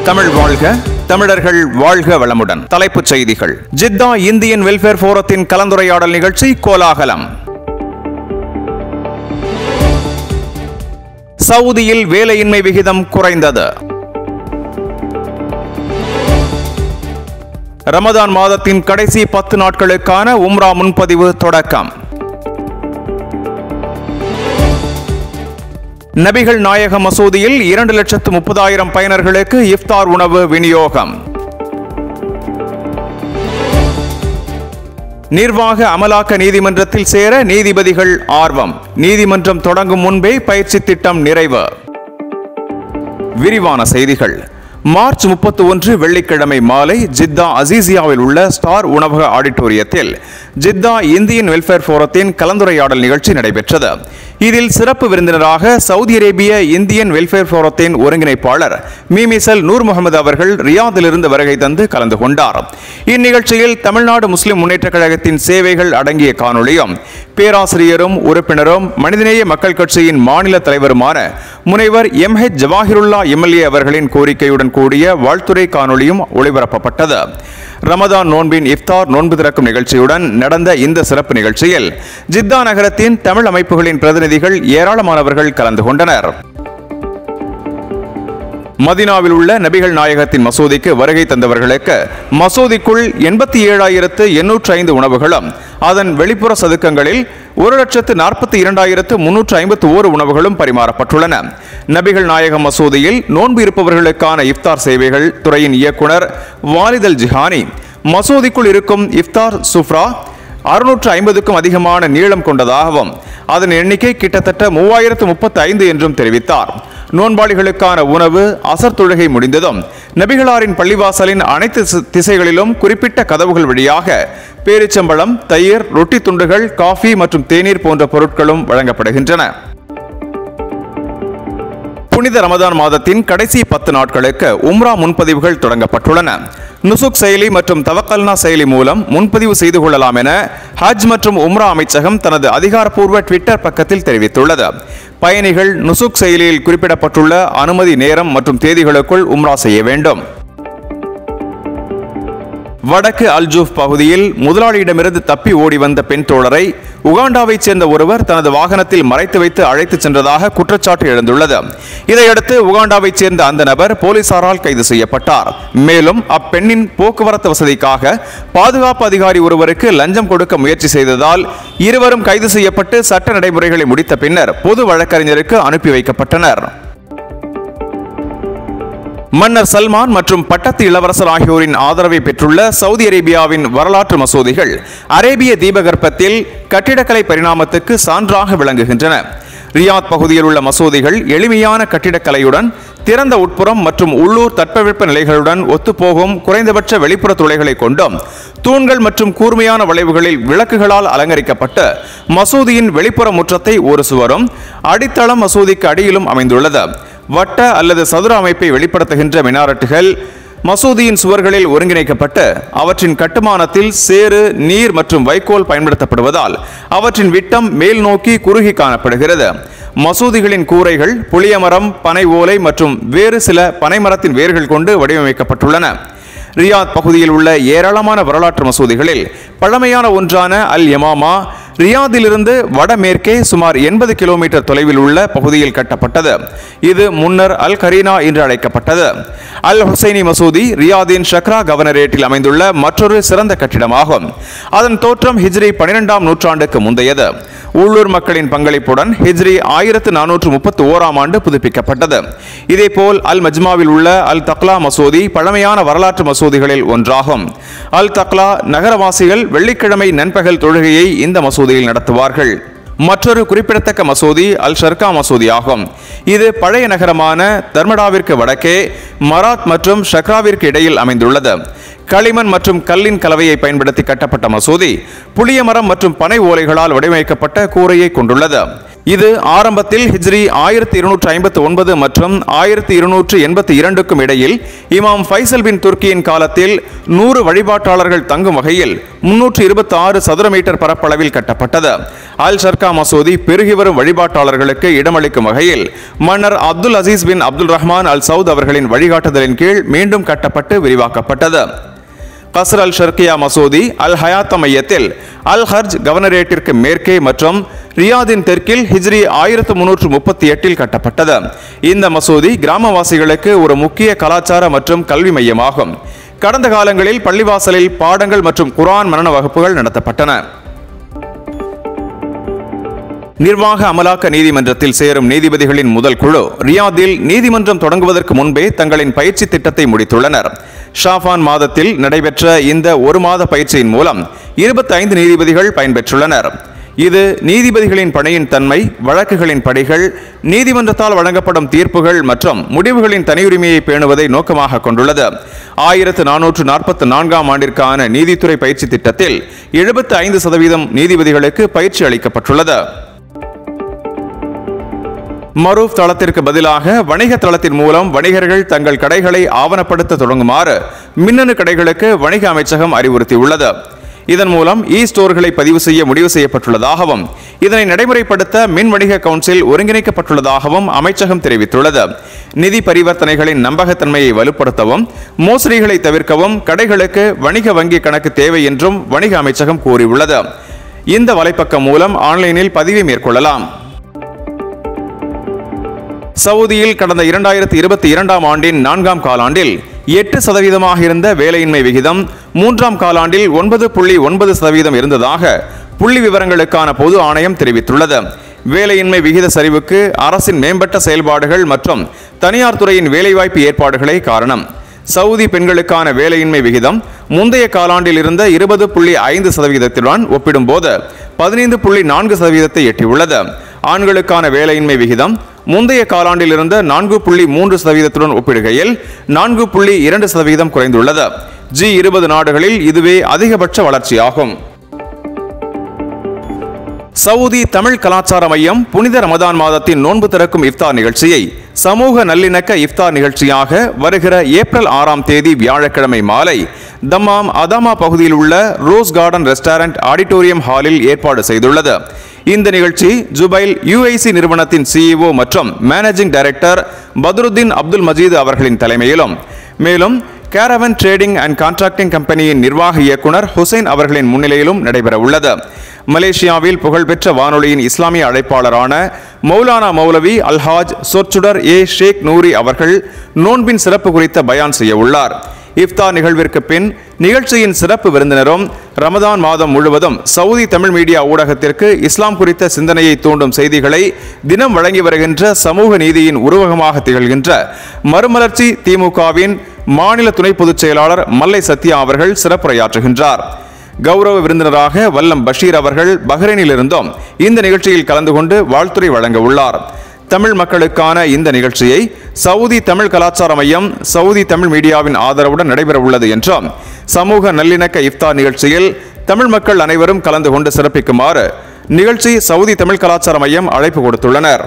தமிழ் வாழ்க, தமிழர்கள் வாழ்க வளமுடன். தலைப்புச் செய்திகள். ஜித்தா இந்தியன் வெல்ஃபேர் ஃபோரத்தின் கலந்துரையாடல் நிகழ்ச்சி கோலாகலம். சவுதியில் வேலையின்மை விகிதம் குறைந்தது. ரமதான் மாதத்தின் கடைசி 10 நாட்களுக்கான உம்ரா முன்பதிவு தொடக்கம். நபிகள் நாயக மசூதியில் 2,30,000 பயனர்களுக்கு இஃப்தார் உணவு விநியோகம். நிர்வாக அமலாக்க நீதிமன்றத்தில் சேர நீதிபதிகள் ஆர்வம். நீதிமன்றம் தொடங்கும் முன்பே பயிற்சி திட்டம் நிறைவு. விரிவான செய்திகள். மார்ச் 31 வெள்ளிக்கிழமை மாலை ஜித்தா அசீசியாவில் உள்ள ஸ்டார் உணவக ஆடிட்டோரியத்தில் ஜித்தா இந்தியன் வெல்ஃபேர் ஃபோரத்தின் கலந்துரையாடல் நிகழ்ச்சி நடைபெற்றது. இதில் சிறப்பு விருந்தினராக சவுதி அரேபிய இந்தியன் வெல்ஃபேர் ஃபோரத்தின் ஒருங்கிணைப்பாளர் மீமிசல் நூர் முகமது அவர்கள் ரியாதிலிருந்து வருகை தந்து கலந்து கொண்டார். இந்நிகழ்ச்சியில் தமிழ்நாடு முஸ்லிம் முன்னேற்ற கழகத்தின் சேவைகள் அடங்கிய காணொளியும் பேராசிரியரும் உறுப்பினரும் மனிதநேய மக்கள் கட்சியின் மாநில தலைவருமான முனைவர் எம்ஹெச் ஜவாஹிருல்லா எம்எல்ஏ அவர்களின் கோரிக்கையுடன் கூடிய வாழ்த்துரை காணொளியும் ஒளிபரப்பப்பட்டது. ரமதான் நோன்பின் இஃப்தார் நோன்பு திறக்கும் நிகழ்ச்சியுடன் நடந்த இந்த சிறப்பு நிகழ்ச்சியில் ஜித்தா நகரத்தின் தமிழ் அமைப்புகளின் பிரதிநிதிகள் ஏராளமானவர்கள் கலந்து கொண்டனர். மதீனாவில் உள்ள நபிகள் நாயகத்தின் மசூதிக்கு வருகை தந்தவர்களுக்கு மசூதிக்குள் 87,805 உணவுகளும் அதன் வெளிப்புற சதுக்கங்களில் 1,42,351 உணவுகளும் பரிமாறப்பட்டுள்ளன. நபிகள் நாயகம் மசூதியில் நோன்பு இருப்பவர்களுக்கான இஃப்தார் சேவைகள் துறையின் இயக்குனர் வாலித் அல் ஜிஹானி மசூதிக்குள் இருக்கும் இஃப்தார் சுஃப்ரா 650க்கும் அதிகமான நீளம் கொண்டதாகவும் அதன் எண்ணிக்கை கிட்டத்தட்ட 3035 என்றும் தெரிவித்தார். நோன்பாளிகளுக்கான உணவு அசர் தொழுகை முடிந்ததும் நபிகளாரின் பள்ளிவாசலின் அனைத்து திசைகளிலும் குறிப்பிட்ட கதவுகள் வழியாக பேரிச்சம்பழம், தயிர், ரொட்டி துண்டுகள், காஃபி மற்றும் தேநீர் போன்ற பொருட்களும் வழங்கப்படுகின்றன. புனித ரமதான் மாதத்தின் கடைசி 10 நாட்களுக்கு உம்ரா முன்பதிவுகள் தொடங்கப்பட்டுள்ளன. நுசுக் செயலி மற்றும் தவக்கல்னா செயலி மூலம் முன்பதிவு செய்து கொள்ளலாம் என ஹஜ் மற்றும் உம்ரா அமைச்சகம் தனது அதிகாரப்பூர்வ ட்விட்டர் பக்கத்தில் தெரிவித்துள்ளது. பயணிகள் நுசுக் செயலியில் குறிப்பிடப்பட்டுள்ள அனுமதி நேரம் மற்றும் தேதிகளுக்குள் உம்ரா செய்ய வேண்டும். வடக்கு அல்ஜூஃப் பகுதியில் முதலாளியிடமிருந்து தப்பி ஓடி வந்த பெண் தோழரை உகாண்டாவைச் சேர்ந்த ஒருவர் தனது வாகனத்தில் மறைத்து வைத்து அழைத்து சென்றதாக குற்றச்சாட்டு எழுந்துள்ளது. இதையடுத்து உகாண்டாவைச் சேர்ந்த அந்த நபர் போலீசாரால் கைது செய்யப்பட்டார். மேலும் அப்பெண்ணின் போக்குவரத்து வசதிக்காக பாதுகாப்பு அதிகாரி ஒருவருக்கு லஞ்சம் கொடுக்க முயற்சி செய்ததால் இருவரும் கைது செய்யப்பட்டு சட்ட நடைமுறைகளை முடித்த பின்னர் பொது வழக்கறிஞருக்கு அனுப்பி வைக்கப்பட்டனர். மன்னர் சல்மான் மற்றும் பட்டத்து இளவரசர் ஆகியோரின் ஆதரவை பெற்றுள்ள சவுதி அரேபியாவின் வரலாற்று மசூதிகள் அரேபிய தீபகற்பத்தில் கட்டிடக்கலை பரிணாமத்துக்கு சான்றாக விளங்குகின்றன. ரியாத் பகுதியில் உள்ள மசூதிகள் எளிமையான கட்டிடக்கலையுடன் திறந்த உட்புறம் மற்றும் உள்ளூர் தட்பவெப்ப நிலைகளுடன் ஒத்துப்போகும் குறைந்தபட்ச வெளிப்புற துளைகளை கொண்டும் தூண்கள் மற்றும் கூர்மையான வளைவுகளில் விளக்குகளால் அலங்கரிக்கப்பட்டு மசூதியின் வெளிப்புற முற்றத்தை ஒரு சுவரும் அடித்தளம் மசூதிக்கு அடியிலும் அமைந்துள்ளது. வட்ட அல்லது சதுர அமைப்பை வெளிப்படுத்துகின்ற மினாரட்டுகள் மசூதியின் சுவர்களில் ஒருங்கிணைக்கப்பட்டு அவற்றின் கட்டுமானத்தில் சேறு, நீர் மற்றும் வைக்கோல் பயன்படுத்தப்படுவதால் அவற்றின் விட்டம் மேல் நோக்கி குறுகி காணப்படுகிறது. மசூதிகளின் கூரைகள் புளியமரம், பனை ஓலை மற்றும் வேறு சில பனைமரத்தின் வேர்கள் கொண்டு வடிவமைக்கப்பட்டுள்ளன. ரியாத் பகுதியில் உள்ள ஏராளமான வரலாற்று மசூதிகளில் பழமையான ஒன்றான அல் யமாமா ரியாதிலிருந்து வடமேற்கே சுமார் 80 கிலோமீட்டர் தொலைவில் உள்ள பகுதியில் கட்டப்பட்டது. இது முன்னர் அல் கரீனா என்று அழைக்கப்பட்டது. அல் ஹுசைனி மசூதி ரியாதின் ஷக்ரா கவர்னரேட்டில் அமைந்துள்ள மற்றொரு சிறந்த கட்டிடமாகும். அதன் தோற்றம் ஹிஜ்ரி 12ஆம் நூற்றாண்டுக்கு முந்தையது. உள்ளூர் மக்களின் பங்களிப்புடன் ஹிஜ்ரி 1431ஆம் ஆண்டு புதுப்பிக்கப்பட்டது. இதேபோல் அல் மஜ்மாவில் உள்ள அல் தக்லா மசூதி பழமையான வரலாற்று மசூதிகளில் ஒன்றாகும். அல் தக்லா நகரவாசிகள் வெள்ளிக்கிழமை நண்பகல் தொழுகையை இந்த மசூதியில் நடத்துவார்கள். மற்றொரு குறிப்பிடத்தக்க மசூதி அல் ஷர்கா மசூதி ஆகும். இது பழைய நகரமான தர்மடாவிற்கு வடக்கே மராத் மற்றும் ஷக்ராவிற்கு இடையில் அமைந்துள்ளது. களிமண் மற்றும் கல்லின் கலவையை பயன்படுத்தி கட்டப்பட்ட மசூதி புளிய மரம் மற்றும் பனை ஓலைகளால் வடிவமைக்கப்பட்ட கூரையை கொண்டுள்ளது. இது ஆரம்பத்தில் ஹிஜ்ரி 1259 மற்றும் 1282க்கும் இடையில் இமாம் ஃபைசல் பின் துர்க்கியின் காலத்தில் 100 வழிபாட்டாளர்கள் தங்கும் வகையில் 326 சதுர மீட்டர் பரப்பளவில் கட்டப்பட்டது. அல் ஷர்கா மசூதி பெருகி வரும் வழிபாட்டாளர்களுக்கு இடமளிக்கும் வகையில் மன்னர் Abdul Aziz bin Abdul Rahman Al Saud அவர்களின் வழிகாட்டுதலின் கீழ் மீண்டும் கட்டப்பட்டு விரிவாக்கப்பட்டது. கஸ்ர் அல் ஷர்கியா மசூதி அல் ஹயாத்த மையத்தில் அல் ஹர்ஜ் கவர்னரேட்டிற்கு மேற்கே மற்றும் ரியாதின் தெற்கில் ஹிஜ்ரி 1338 கட்டப்பட்டது. இந்த மசூதி கிராமவாசிகளுக்கு ஒரு முக்கிய கலாச்சார மற்றும் கல்வி மையமாகும். கடந்த காலங்களில் பள்ளிவாசலில் பாடங்கள் மற்றும் குர்ஆன் மனன வகுப்புகள் நடத்தப்பட்டன. நிர்வாக அமலாக்க நீதிமன்றத்தில் சேரும் நீதிபதிகளின் முதல் குழு ரியாதில் நீதிமன்றம் தொடங்குவதற்கு முன்பே தங்களின் பயிற்சி திட்டத்தை முடித்துள்ளனர். ஷாபான் மாதத்தில் நடைபெற்ற இந்த ஒரு மாத பயிற்சியின் மூலம் 25 நீதிபதிகள் பயன்பெற்றுள்ளனர். இது நீதிபதிகளின் பணியின் தன்மை, வழக்குகளின் படிகள், நீதிமன்றத்தால் வழங்கப்படும் தீர்ப்புகள் மற்றும் முடிவுகளின் தனியுரிமையை பேணுவதை நோக்கமாக கொண்டுள்ளது. 1444ஆம் ஆண்டிற்கான நீதித்துறை பயிற்சி திட்டத்தில் 75% நீதிபதிகளுக்கு பயிற்சி அளிக்கப்பட்டுள்ளது. மரூஃப் தளத்திற்கு பதிலாக வணிக தளத்தின் மூலம் வணிகர்கள் தங்கள் கடைகளை ஆவணப்படுத்த தொடங்குமாறு மின்னணு கடைகளுக்கு வணிக அமைச்சகம் அறிவுறுத்தியுள்ளது. இதன் மூலம் ஸ்டோர்களை பதிவு செய்ய முடிவு செய்யப்பட்டுள்ளதாகவும் இதனை நடைமுறைப்படுத்த மின் வணிக கவுன்சில் ஒருங்கிணைக்கப்பட்டுள்ளதாகவும் அமைச்சகம் தெரிவித்துள்ளது. நிதி பரிவர்த்தனைகளின் நம்பகத்தன்மையை வலுப்படுத்தவும் மோசடிகளை தவிர்க்கவும் கடைகளுக்கு வணிக வங்கி கணக்கு தேவை என்றும் வணிக அமைச்சகம் கூறியுள்ளது. இந்த வலைப்பக்கம் மூலம் ஆன்லைனில் பதிவை மேற்கொள்ளலாம். சவுதியில் கடந்த 2022ஆம் ஆண்டின் 4ஆம் காலாண்டில் 8% இருந்த வேலையின்மை விகிதம் 3ஆம் காலாண்டில் 9.9% இருந்ததாக புள்ளி விவரங்களுக்கான பொது ஆணையம் தெரிவித்துள்ளது. வேலையின்மை விகித சரிவுக்கு அரசின் மேம்பட்ட செயல்பாடுகள் மற்றும் தனியார் துறையின் வேலைவாய்ப்பு ஏற்பாடுகளே காரணம். சவுதி பெண்களுக்கான வேலையின்மை விகிதம் முந்தைய காலாண்டில் இருந்த 20.5%உடன் ஒப்பிடும்போது 15.4% எட்டியுள்ளது. ஆண்களுக்கான வேலையின்மை விகிதம் முந்தைய காலாண்டில் இருந்த 4.3%உடன் ஒப்பிடுகையில் 4.2% குறைந்துள்ளது. G20 நாடுகளில் இதுவே அதிகபட்ச வளர்ச்சியாகும். சவுதி தமிழ் கலாச்சார மையம் புனித ரமதான் மாதத்தின் நோன்பு திறக்கும் இஃப்தார் நிகழ்ச்சியை சமூக நல்லிணக்க இஃப்தார் நிகழ்ச்சியாக வருகிற ஏப்ரல் 6ஆம் தேதி வியாழக்கிழமை மாலை தம்மாம் அதாமா பகுதியில் உள்ள ரோஸ் கார்டன் ரெஸ்டாரண்ட் ஆடிட்டோரியம் ஹாலில் ஏற்பாடு செய்துள்ளது. இந்த நிகழ்ச்சி ஜுபைல் UIC நிறுவனத்தின் CEO மற்றும் மேனேஜிங் டைரக்டர் பத்ருதீன் அப்துல் மஜீத் அவர்களின் தலைமையிலும் மேலும் கேரவன் ட்ரேடிங் அண்ட் கான்ட்ராக்டிங் கம்பெனியின் நிர்வாக இயக்குனர் ஹுசைன் அவர்களின் முன்னிலையிலும் நடைபெற உள்ளது. மலேசியாவில் புகழ்பெற்ற வானொலியின் இஸ்லாமிய அழைப்பாளரான மௌலானா மௌலவி அல்ஹாஜ் சொற்சுடர் ஷேக் நூரி அவர்கள் நோன்பின் சிறப்பு குறித்த பயான் செய்ய உள்ளார். இஃப்தார் நிகழ்விற்கு பின் நிகழ்ச்சியின் சிறப்பு விருந்தினரும் ரமதான் மாதம் முழுவதும் சவுதி தமிழ் மீடியா ஊடகத்திற்கு இஸ்லாம் குறித்த சிந்தனையை தூண்டும் செய்திகளை தினம் வழங்கி வருகின்ற சமூக நீதியின் உருவகமாக திகழ்கின்ற மறுமலர்ச்சி திமுகவின் மாநில துணை பொதுச் செயலாளர் மல்லை சத்யா அவர்கள் சிறப்புரையாற்றுகின்றார். கௌரவ விருந்தினராக வல்லம் பஷீர் அவர்கள் பஹ்ரைனிலிருந்தும் இந்த நிகழ்ச்சியில் கலந்து கொண்டு வாழ்த்துரை வழங்க உள்ளார். தமிழ் மக்களுக்கான இந்த நிகழ்ச்சியை சவுதி தமிழ் கலாச்சார மையம் சவுதி தமிழ் மீடியாவின் ஆதரவுடன் நடைபெற உள்ளது என்றும் சமூக நல்லிணக்க இஃப்தார் நிகழ்ச்சியில் தமிழ் மக்கள் அனைவரும் கலந்து கொண்டு சிறப்பிக்குமாறு நிகழ்ச்சி சவுதி தமிழ் கலாச்சார மையம் அழைப்பு கொடுத்துள்ளனர்.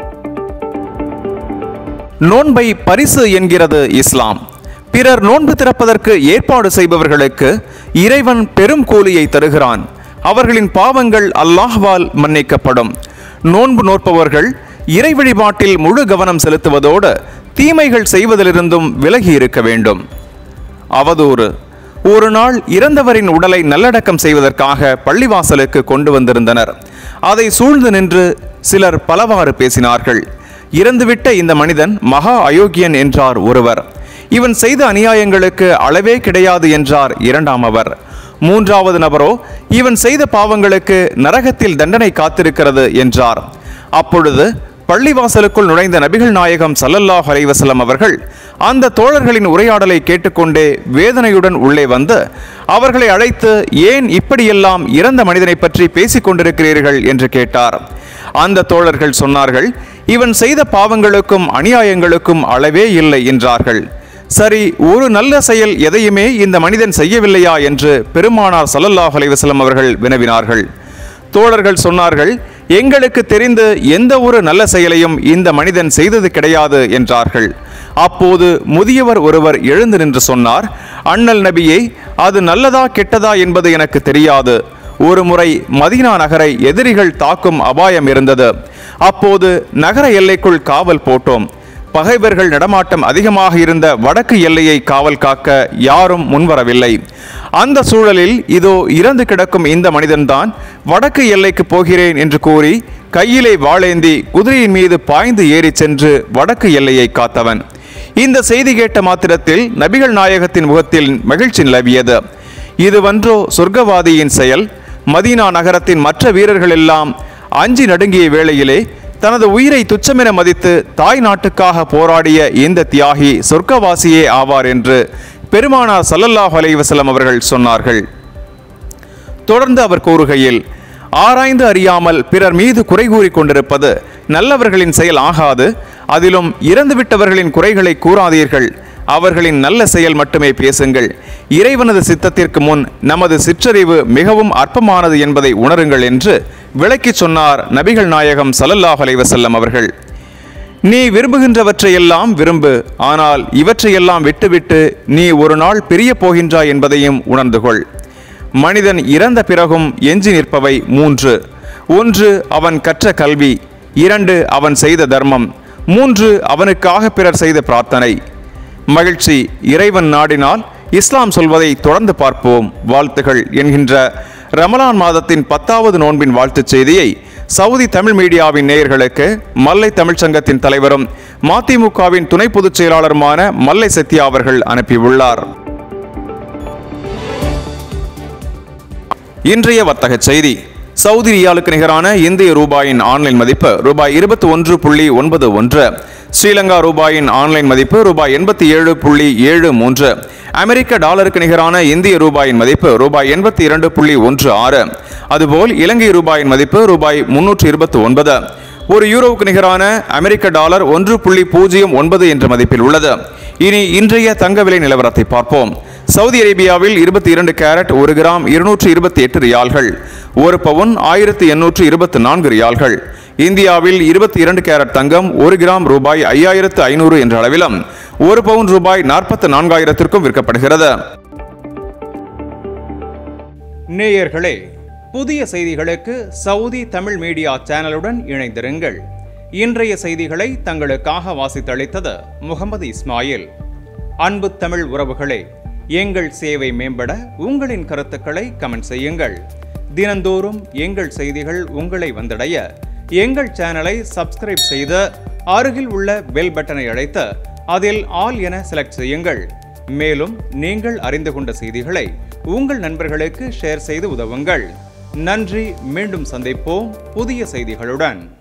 நோன்பை பரிசு என்கிறது இஸ்லாம். பிறர் நோன்பு திறப்பதற்கு ஏற்பாடு செய்பவர்களுக்கு இறைவன் பெரும் கூலியை தருகிறான். அவர்களின் பாவங்கள் அல்லாஹ்வால் மன்னிக்கப்படும். நோன்பு நோற்பவர்கள் இறை வழிபாட்டில் முழு கவனம் செலுத்துவதோடு தீமைகள் செய்வதிலிருந்தும் விலகி இருக்க வேண்டும். அவதூறு. ஒரு நாள் இறந்தவரின் உடலை நல்லடக்கம் செய்வதற்காக பள்ளிவாசலுக்கு கொண்டு வந்திருந்தனர். அதை சூழ்ந்து நின்று சிலர் பலவாறு பேசினார்கள். இறந்துவிட்ட இந்த மனிதன் மகா அயோக்கியன் என்றார் ஒருவர். இவன் செய்த அநியாயங்களுக்கு அளவே கிடையாது என்றார் இரண்டாம் அவர். மூன்றாவது நபரோ இவன் செய்த பாவங்களுக்கு நரகத்தில் தண்டனை காத்திருக்கிறது என்றார். அப்பொழுது பள்ளிவாசலுக்குள் நுழைந்த நபிகள் நாயகம் ஸல்லல்லாஹு அலைஹி வஸல்லம் அவர்கள் அந்த தோழர்களின் உரையாடலை கேட்டுக்கொண்டே வேதனையுடன் உள்ளே வந்து அவர்களை அழைத்து, ஏன் இப்படியெல்லாம் இறந்த மனிதனை பற்றி பேசிக் கொண்டிருக்கிறீர்கள் என்று கேட்டார். அந்த தோழர்கள் சொன்னார்கள், இவன் செய்த பாவங்களுக்கும் அநியாயங்களுக்கும் அளவே இல்லை என்றார்கள். சரி, ஒரு நல்ல செயல் எதையுமே இந்த மனிதன் செய்யவில்லையா என்று பெருமானார் ஸல்லல்லாஹு அலைஹி வஸல்லம் அவர்கள் வினவினார்கள். தோழர்கள் சொன்னார்கள், எங்களுக்கு தெரிந்து எந்த ஒரு நல்ல செயலையும் இந்த மனிதன் செய்தது கிடையாது என்றார்கள். அப்போது முதியவர் ஒருவர் எழுந்து நின்று சொன்னார், அண்ணல் நபியே, அது நல்லதா கெட்டதா என்பது எனக்கு தெரியாது. ஒரு முறை மதீனா நகரை எதிரிகள் தாக்கும் அபாயம் இருந்தது. அப்போது நகர எல்லைக்குள் காவல் போட்டோம். பகைவர்கள் நடமாட்டம் அதிகமாக இருந்த வடக்கு எல்லையை காவல் காக்க யாரும் முன்வரவில்லை. அந்த சூழலில் இதோ இறந்து கிடக்கும் இந்த மனிதன்தான் வடக்கு எல்லைக்கு போகிறேன் என்று கூறி கையிலே வாளேந்தி குதிரையின் மீது பாய்ந்து ஏறி சென்று வடக்கு எல்லையை காத்தவன். இந்த செய்தி கேட்ட மாத்திரத்தில் நபிகள் நாயகத்தின் முகத்தில் மகிழ்ச்சி நிலவியது. இதுவன்றோ சொர்க்கவாதியின் செயல்? மதீனா நகரத்தின் மற்ற வீரர்கள் எல்லாம் அஞ்சி நடுங்கிய வேளையிலே தனது உயிரை துச்சமென மதித்து தாய் நாட்டுக்காக போராடிய இந்த தியாகி சொர்க்கவாசியே ஆவார் என்று பெருமானார் ஸல்லல்லாஹு அலைஹி வஸல்லம் அவர்கள் சொன்னார்கள். தொடர்ந்து அவர் கூறுகையில், ஆராய்ந்து அறியாமல் பிறர் மீது குறை கூறி கொண்டிருப்பது நல்லவர்களின் செயல் ஆகாது. அதிலும் இறந்துவிட்டவர்களின் குறைகளை கூறாதீர்கள். அவர்களின் நல்ல செயல் மட்டுமே பேசுங்கள். இறைவனது சித்தத்திற்கு முன் நமது சிற்றறிவு மிகவும் அற்பமானது என்பதை உணருங்கள் என்று விளக்கி சொன்னார் நபிகள் நாயகம் ஸல்லல்லாஹு அலைஹி வஸல்லம் அவர்கள். நீ விரும்புகின்றவற்றையெல்லாம் விரும்பு, ஆனால் இவற்றையெல்லாம் விட்டுவிட்டு நீ ஒரு நாள் பிரிய போகின்றாய் என்பதையும் உணர்ந்து கொள். மனிதன் இறந்த பிறகும் எஞ்சி நிற்பவை 3. 1 அவன் கற்ற கல்வி, 2 அவன் செய்த தர்மம், 3 அவனுக்காக பிறர் செய்த பிரார்த்தனை. மகிழ்ச்சி. இறைவன் நாடினால் இஸ்லாம் சொல்வதை தொடர்ந்து பார்ப்போம். வாழ்த்துகள் என்கின்ற ரமலான் மாதத்தின் 10வது நோன்பின் வாழ்த்துச் செய்தியை சவுதி தமிழ் மீடியாவின் நேயர்களுக்கு மல்லை தமிழ்ச்சங்கத்தின் தலைவரும் மதிமுகவின் துணை பொதுச் செயலாளருமான மல்லை சத்யா அவர்கள் அனுப்பியுள்ளார். இன்றைய வர்த்தக செய்தி. சவுதி ரியாலுக்கு நிகரான இந்திய ரூபாயின் ஆன்லைன் மதிப்பு ரூபாய் 21.91, ஸ்ரீலங்கா ரூபாயின் ஆன்லைன் மதிப்பு ரூபாய் 87.73, அமெரிக்க டாலருக்கு நிகரான இந்திய ரூபாயின் மதிப்பு ரூபாய் 82.16, அதுபோல் இலங்கை ரூபாயின் மதிப்பு ரூபாய் 329, ஒரு யூரோவுக்கு நிகரான அமெரிக்க டாலர் 1.09 என்ற மதிப்பில் உள்ளது. இனி இன்றைய தங்க விலை நிலவரத்தை பார்ப்போம். சவுதி அரேபியாவில் 22 கேரட் 1 கிராம் 228 ரியால்கள், 1 பவுன் 1824 ரியால்கள். இந்தியாவில் 22 கேரட் தங்கம் 1 கிராம் ரூபாய் 5500 என்ற அளவிலும் 1 பவுன் ரூபாய் 44,000க்கும் விற்கப்படுகிறது. நேயர்களே, புதிய செய்திகளுக்கு சவுதி தமிழ் மீடியா சேனலுடன் இணைந்திருங்கள். இன்றைய செய்திகளை தங்களுக்காக வாசித்தளித்தது முகமது இஸ்மாயில். அன்பு தமிழ் உறவுகளே, எங்கள் சேவை மேம்பட உங்களின் கருத்துக்களை கமெண்ட் செய்யுங்கள். தினந்தோறும் எங்கள் செய்திகள் உங்களை வந்தடைய எங்கள் சேனலை சப்ஸ்கிரைப் செய்து அருகில் உள்ள பெல் பட்டனை அழைத்து அதில் ஆல் என செலக்ட் செய்யுங்கள். மேலும் நீங்கள் அறிந்து கொண்ட செய்திகளை உங்கள் நண்பர்களுக்கு ஷேர் செய்து உதவுங்கள். நன்றி. மீண்டும் சந்திப்போம் புதிய செய்திகளுடன்.